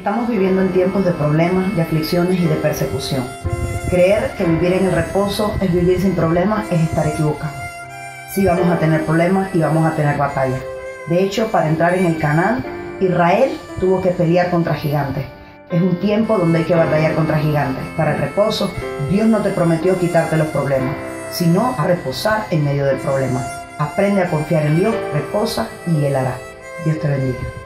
Estamos viviendo en tiempos de problemas, de aflicciones y de persecución. Creer que vivir en el reposo es vivir sin problemas es estar equivocado. Sí vamos a tener problemas y vamos a tener batallas. De hecho, para entrar en el Canaán, Israel tuvo que pelear contra gigantes. Es un tiempo donde hay que batallar contra gigantes. Para el reposo, Dios no te prometió quitarte los problemas, sino a reposar en medio del problema. Aprende a confiar en Dios, reposa y Él hará. Dios te bendiga.